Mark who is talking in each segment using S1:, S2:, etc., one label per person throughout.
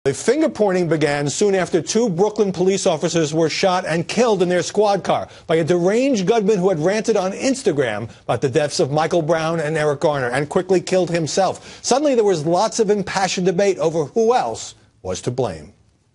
S1: The finger pointing began soon after two Brooklyn police officers were shot and killed in their squad car by a deranged gunman who had ranted on Instagram about the deaths of Michael Brown and Eric Garner and quickly killed himself. Suddenly there was lots of impassioned debate over who else was to blame.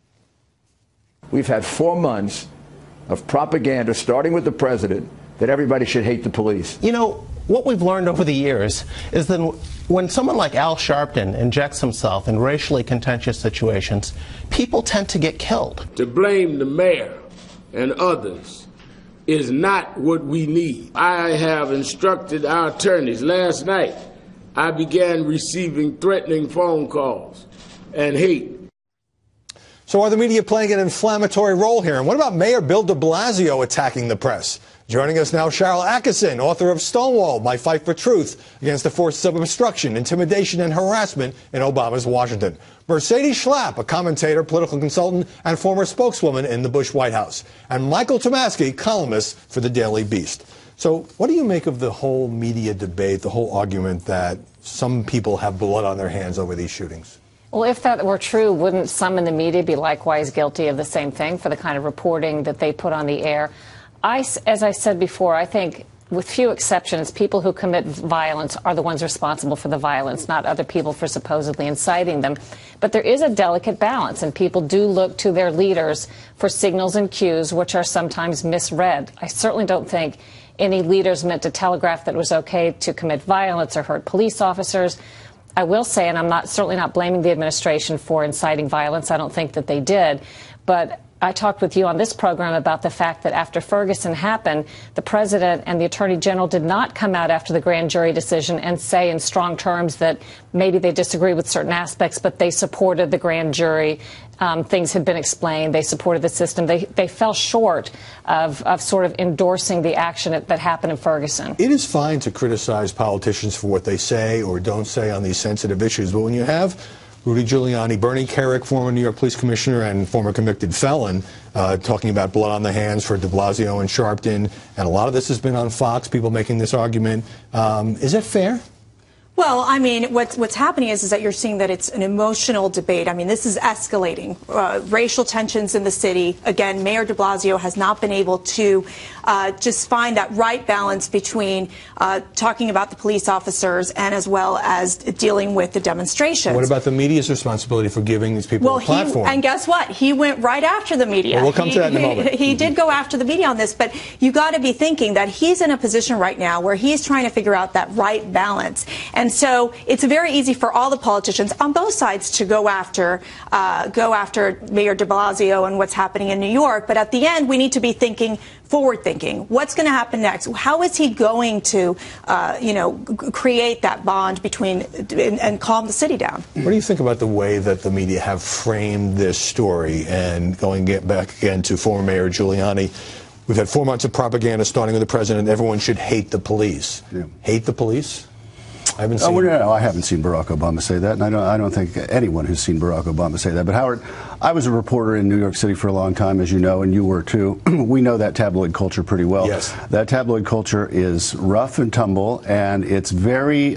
S2: We've had 4 months of propaganda, starting with the president, that everybody should hate the police.
S3: You know, what we've learned over the years is that when someone like Al Sharpton injects himself in racially contentious situations, people tend to get killed.
S4: To blame the mayor and others is not what we need. I have instructed our attorneys. Last night, I began receiving threatening phone calls and hate.
S1: So are the media playing an inflammatory role here? And what about Mayor Bill de Blasio attacking the press? Joining us now, Sharyl Attkisson, author of Stonewall, My Fight for Truth Against the Forces of Obstruction, Intimidation, and Harassment in Obama's Washington. Mercedes Schlapp, a commentator, political consultant, and former spokeswoman in the Bush White House. And Michael Tomasky, columnist for the Daily Beast. So what do you make of the whole media debate, the whole argument that some people have blood on their hands over these shootings?
S5: Well, if that were true, wouldn't some in the media be likewise guilty of the same thing for the kind of reporting that they put on the air? As I said before, I think with few exceptions, people who commit violence are the ones responsible for the violence, not other people for supposedly inciting them. But there is a delicate balance, and people do look to their leaders for signals and cues, which are sometimes misread. I certainly don't think any leaders meant to telegraph that it was okay to commit violence or hurt police officers. I will say, and I'm certainly not blaming the administration for inciting violence. I don't think that they did. But I talked with you on this program about the fact that after Ferguson happened, the president and the attorney general did not come out after the grand jury decision and say in strong terms that maybe they disagree with certain aspects, but they supported the grand jury. Things had been explained. They supported the system. They fell short of sort of endorsing the action that happened in Ferguson.
S1: It is fine to criticize politicians for what they say or don't say on these sensitive issues, but when you have Rudy Giuliani, Bernie Kerik, former New York police commissioner and former convicted felon, talking about blood on the hands for de Blasio and Sharpton, and a lot of this has been on Fox, people making this argument. Is it fair?
S6: Well, I mean, what's happening is that you're seeing that it's an emotional debate. I mean, this is escalating. Racial tensions in the city. Again, Mayor de Blasio has not been able to just find that right balance between talking about the police officers and as well as dealing with the demonstrations.
S1: What about the media's responsibility for giving these people a platform?
S6: And guess what? He went right after the media.
S1: Well, we'll come to that in a moment.
S6: He did go after the media on this, but you got to be thinking that he's in a position right now where he's trying to figure out that right balance. And so it's very easy for all the politicians on both sides to go after Mayor de Blasio and what's happening in New York. But at the end, we need to be thinking forward-thinking. What's going to happen next? How is he going to, create that bond between and calm the city down?
S1: What do you think about the way that the media have framed this story? And going back again to former Mayor Giuliani, we've had 4 months of propaganda starting with the president. Everyone should hate the police. Yeah. Hate the police? I haven't seen.
S7: I haven't seen Barack Obama say that, and I don't think anyone who's seen Barack Obama say that. But Howard, I was a reporter in New York City for a long time, as you know, and you were too. We know that tabloid culture pretty well.
S1: Yes.
S7: That tabloid culture is rough and tumble, and it's very.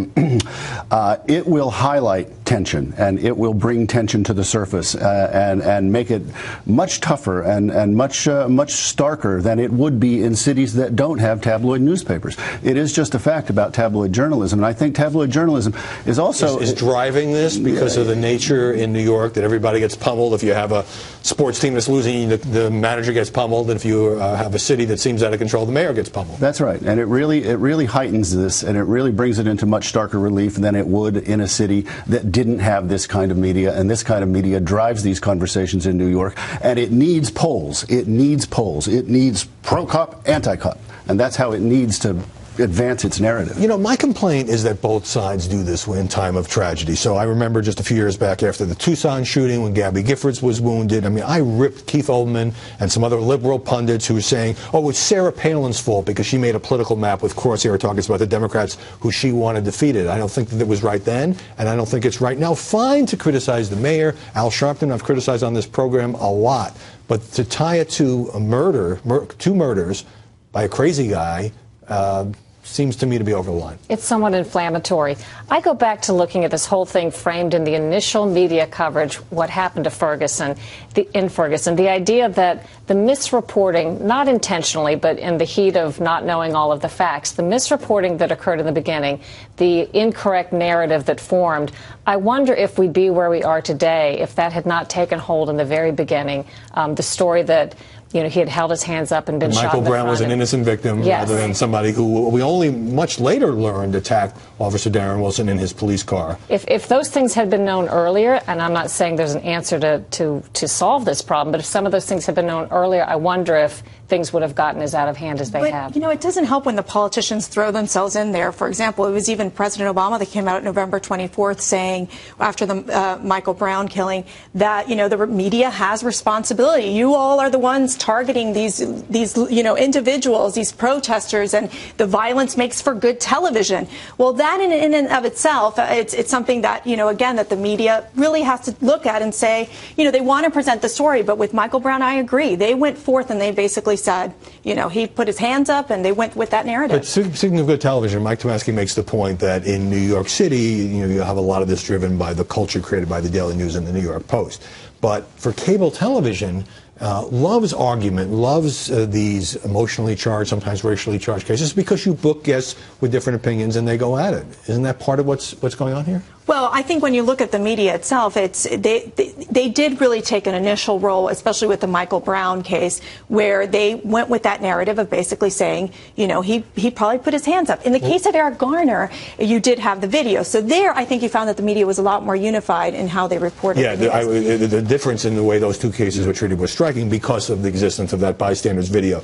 S7: It will highlight tension, and it will bring tension to the surface, and make it much tougher and much starker than it would be in cities that don't have tabloid newspapers. It is just a fact about tabloid journalism. And I think tabloid journalism is also
S1: is driving this because of the nature in New York that everybody gets pummeled. If you have a sports team that's losing, the manager gets pummeled. And if you have a city that seems out of control, the mayor gets pummeled.
S7: That's right, and it really heightens this, and it really brings it into much starker relief than it would in a city that didn't have this kind of media. And this kind of media drives these conversations in New York, and it needs polls. It needs polls. It needs pro-cop, anti-cop, and that's how it needs to advance its narrative.
S1: You know, my complaint is that both sides do this in time of tragedy. So I remember just a few years back after the Tucson shooting when Gabby Giffords was wounded. I mean, I ripped Keith Olbermann and some other liberal pundits who were saying, oh, it's Sarah Palin's fault because she made a political map with crosshair targets about the Democrats who she wanted defeated. I don't think that it was right then, and I don't think it's right now. Fine to criticize the mayor. Al Sharpton, I've criticized on this program a lot. But to tie it to a murder, two murders by a crazy guy, seems to me to be over the line.
S5: It's somewhat inflammatory. I go back to looking at this whole thing framed in the initial media coverage, what happened to Ferguson, the idea that the misreporting, not intentionally, but in the heat of not knowing all of the facts, the misreporting that occurred in the beginning, the incorrect narrative that formed, I wonder if we'd be where we are today if that had not taken hold in the very beginning. The story that he had held his hands up and been shot in the front.
S1: Michael Brown was an innocent victim rather than somebody who we only much later learned attacked Officer Darren Wilson in his police car.
S5: If those things had been known earlier, and I'm not saying there's an answer to solve this problem, but if some of those things had been known earlier, I wonder if things would have gotten as out of hand as they have.
S6: It doesn't help when the politicians throw themselves in there. For example, it was even President Obama that came out November 24th saying, after the Michael Brown killing, that, the media has responsibility. You all are the ones targeting these individuals, these protesters, and the violence makes for good television. Well, that in and of itself, it's something that, again, that the media really has to look at and say, they want to present the story. But with Michael Brown, I agree. They went forth and they basically said, he put his hands up and they went with that narrative.
S1: But speaking of good television, Mike Tomasky makes the point that in New York City, you have a lot of this driven by the culture created by the Daily News and the New York Post. But for cable television, loves argument, loves these emotionally charged, sometimes racially charged cases because you book guests with different opinions and they go at it. Isn't that part of what's going on here?
S6: Well, I think when you look at the media itself, they did really take an initial role, especially with the Michael Brown case, where they went with that narrative of basically saying, he probably put his hands up. In the case of Eric Garner, you did have the video. So there, I think you found that the media was a lot more unified in how they reported.
S1: Yeah, the difference in the way those two cases were treated was striking because of the existence of that bystander's video.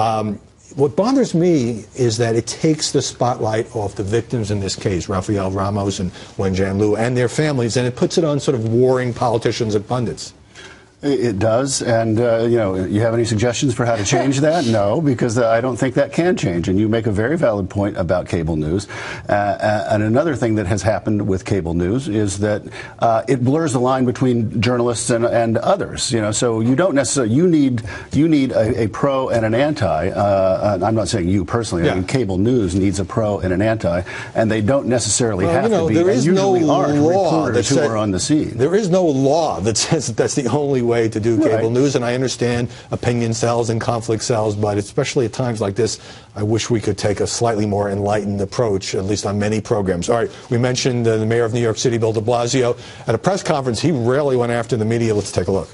S1: What bothers me is that it takes the spotlight off the victims in this case, Rafael Ramos and Wenjian Liu, and their families, and it puts it on sort of warring politicians and pundits.
S7: It does, and you have any suggestions for how to change that? No, because I don't think that can change, and you make a very valid point about cable news. And another thing that has happened with cable news is that it blurs the line between journalists and others. So you don't necessarily you need a pro and an anti. I'm not saying you personally.
S1: Yeah.
S7: I mean, cable news needs a pro and an anti, and they don't necessarily have to be.
S1: There is no law that
S7: who are on the scene.
S1: There is no law that says that that's the only way to do cable news, and I understand opinion sells and conflict sells, but especially at times like this, I wish we could take a slightly more enlightened approach, at least on many programs. All right, we mentioned the mayor of New York City, Bill de Blasio. At a press conference, he rarely went after the media. Let's take a look.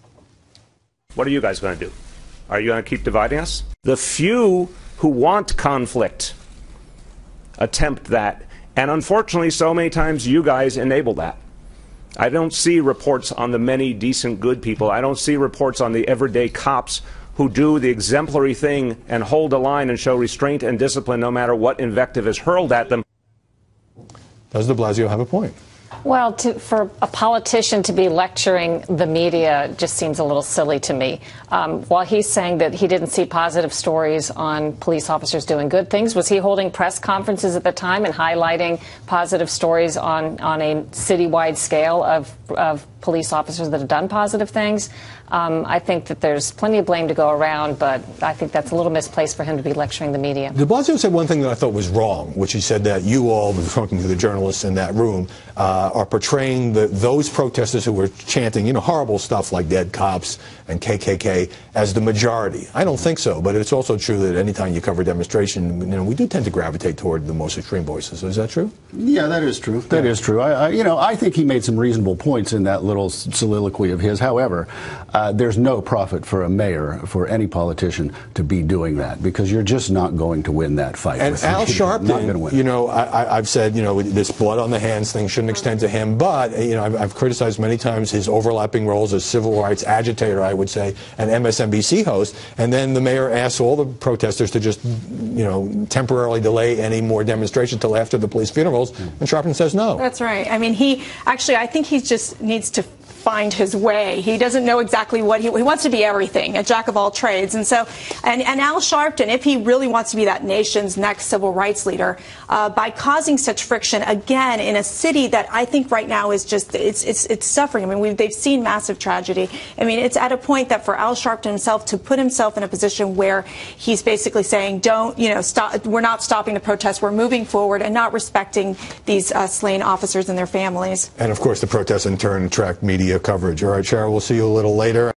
S8: What are you guys going to do? Are you going to keep dividing us? The few who want conflict attempt that, and unfortunately, so many times you guys enable that. I don't see reports on the many decent, good people. I don't see reports on the everyday cops who do the exemplary thing and hold a line and show restraint and discipline no matter what invective is hurled at them.
S1: Does de Blasio have a point?
S5: Well, for a politician to be lecturing the media just seems a little silly to me. While he's saying that he didn't see positive stories on police officers doing good things, was he holding press conferences at the time and highlighting positive stories on a citywide scale of police officers that have done positive things? I think that there's plenty of blame to go around, but I think that's a little misplaced for him to be lecturing the media.
S1: De Blasio said one thing that I thought was wrong, which he said that you all, talking to the journalists in that room, are portraying those protesters who were chanting, horrible stuff like dead cops and KKK as the majority. I don't think so, but it's also true that anytime you cover a demonstration, we do tend to gravitate toward the most extreme voices. Is that true?
S7: Yeah, that is true. That is true. I think he made some reasonable points in that little soliloquy of his. However, there's no profit for a mayor, for any politician, to be doing that, because you're just not going to win that fight.
S1: And Al Sharpton, I've said, this blood on the hands thing shouldn't extend to him, but, I've criticized many times his overlapping roles as civil rights agitator, I would say, and MSNBC host, and then the mayor asks all the protesters to just, temporarily delay any more demonstrations until after the police funerals, and Sharpton says no.
S6: That's right. I mean, I think he just needs to find his way. He doesn't know exactly what he wants to be everything, a jack of all trades. And so, and Al Sharpton, if he really wants to be that nation's next civil rights leader, by causing such friction again in a city that I think right now is just it's suffering. I mean, they've seen massive tragedy. I mean, it's at a point that for Al Sharpton himself to put himself in a position where he's basically saying, don't, stop. We're not stopping the protests. We're moving forward and not respecting these slain officers and their families.
S1: And of course, the protests in turn attract media coverage. All right, Cheryl, we'll see you a little later.